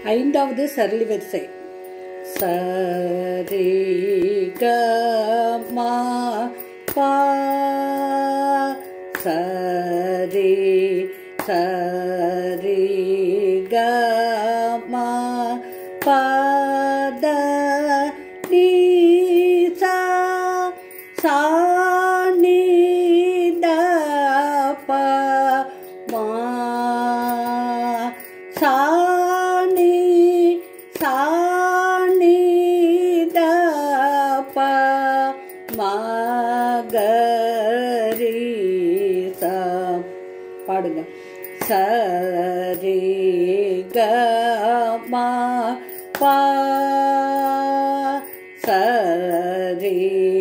ஐந்தாவது சரளி வரிசை. சரி க மா பா சரி சரி க மா பா த நீ சா சா நீ த ப மா சா நீ சா நீ த ப மா க ரி சா. பாடுங்க. சரி க மா பா சரி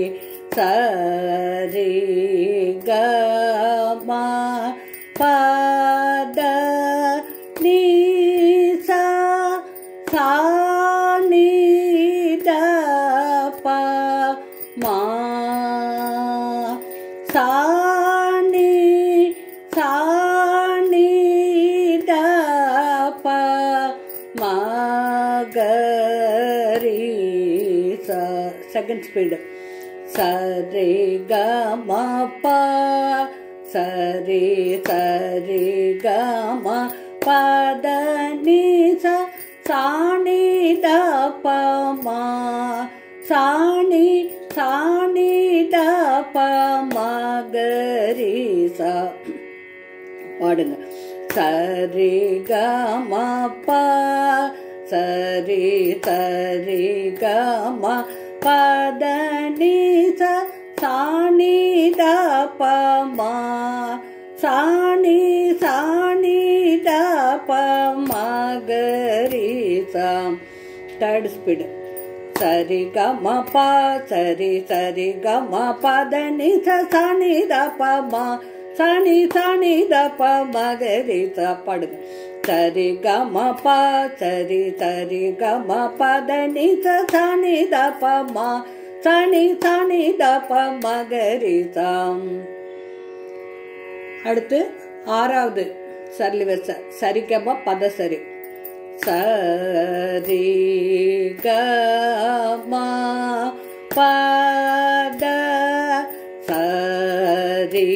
சரி க மா பா த நீ சா சா நீ த ப மா சா நீ சா நீ த ப மா க ரி சா. Second speed. சரி க ம ப சரி சரி க ம ப த நீ சா சா நீ த ப மா சா நீ த ப மா க ரி சா. பாடுங்க. சரி க ம ப சரி சரி க ம ப த நீ சா சா நீ த ப மா சா நீ த ப மா க ரி சா. Third speed. சரி க ம ப சரி சரி க ம ப த நீ சா சா நீ த ப மா சா நீ த ப மா க ரி சா. பாடுங்க. சரி க ம ப சரி சரி க ம ப த நீ சா சா நீ த ப மா சா நீ த ப மா க ரி சா. அடுத்து ஆறாவது சரளி வரிசை. சரி க ம பத சரி. சரி க ம ப த சரி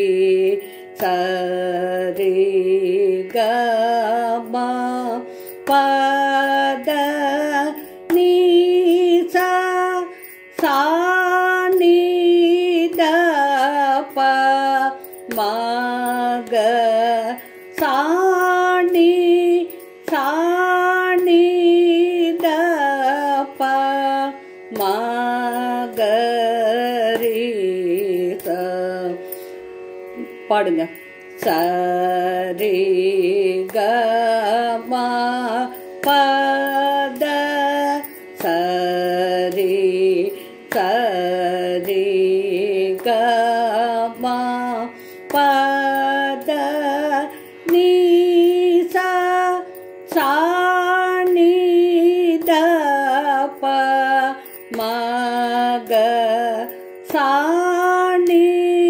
சரி க ம ப த நீ சா சா நீ த ப மா க சா நீ த ப மா க ரி சா. பாடுங்க. சரி க ம ப த சரி சரி க ம ப த நீ சா சா நீ த ப மா க சா நீ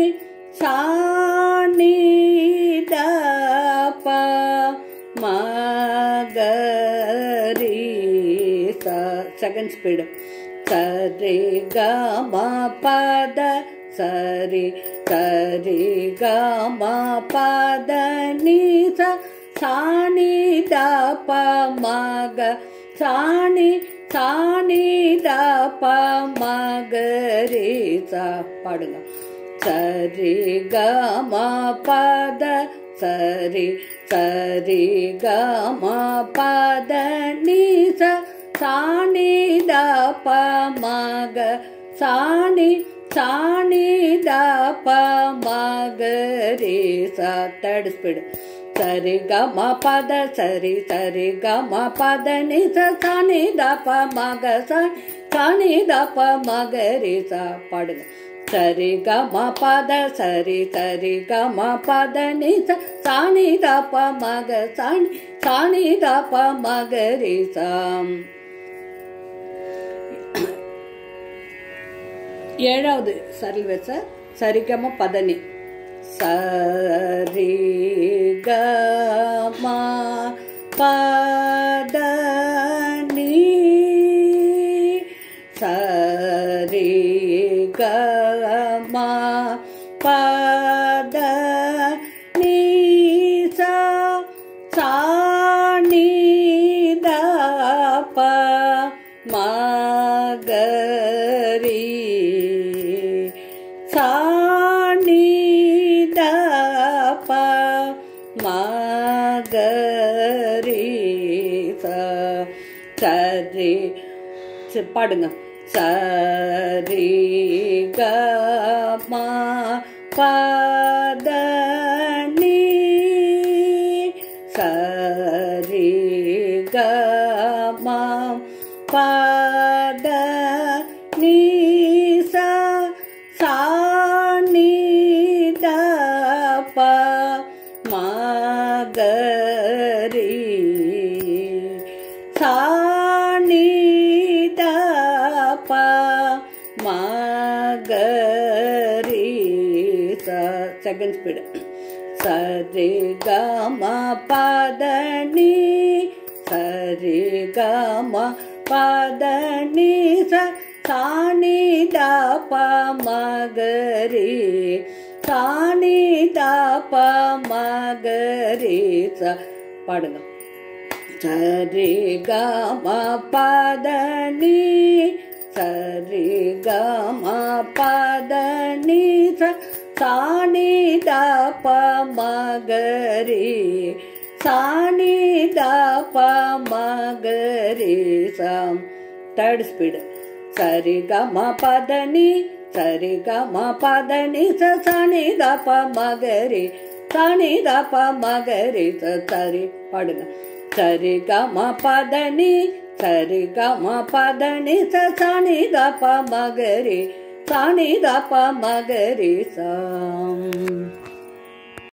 த ப மா க ரி சா. Second speed. சரி க ம ப த சரி சரி க ம ப த நீ சா சா நீ த ப மா க சா நீ த ப மா க ரி சா. பாடுங்க. சரி க ம ப த சரி சரி க ம ப த நீ சா சா நீ த ப மா க சா நீ த ப மா க ரி சா. Third speed. சரி க ம ப த சரி சரி க ம ப த நீ சா சா நீ த ப மா க சா நீ த ப மா க ரி சா. பாடுங்க. சரி க ம ப த சரி சரி க ம ப த நீ சா சா நீ த ப மா க சா நீ த ப மா க ரி சா. ஏழாவது சரளி வரிசை. சரி க ம ப த நீ. சரி க ம ப த மகரி சாணி தப மகரி சரி பாடுங்க சரி கம பதனி சரி கம பதனி சாணி தப மகரி சாணி தப மகரி செகண்ட் ஸ்பீடு சரி கம பதனி சரி கம பதனி சாணி தப மகரி சாணி தப மகரி பாடுங்க சரி கம பதனி சரி கம பதனி சாணி தப மகரி சாணி தப மகரி தேர்ட் ஸ்பீடு சரி கம பதனி சரி கம பதனி சாணி தப மகரி சாணி தப மகரி சரி பாடுங்க சரி கம பதனி சரி கம பதனி சாணி தப மகரி சாணி தப மகரி